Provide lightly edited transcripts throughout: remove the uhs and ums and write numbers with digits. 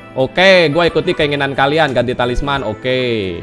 Oke, gue ikuti keinginan kalian, ganti talisman. Oke.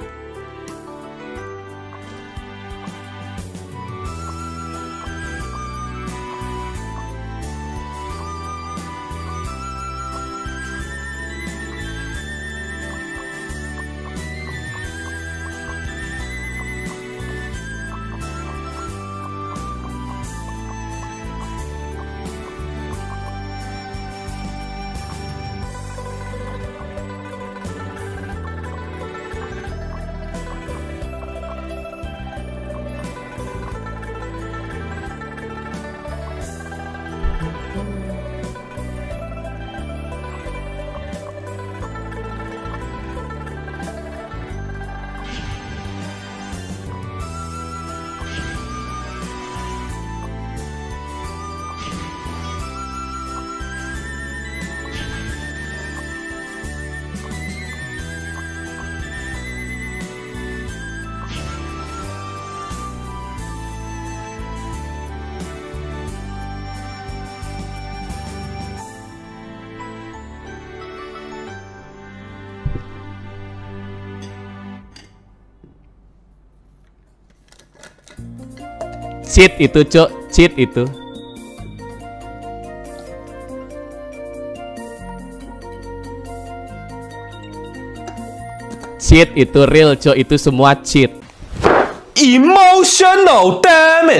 Cheat itu, Cuk. Cheat itu. Cheat itu real, Cuk. Itu semua cheat. Emotional damage.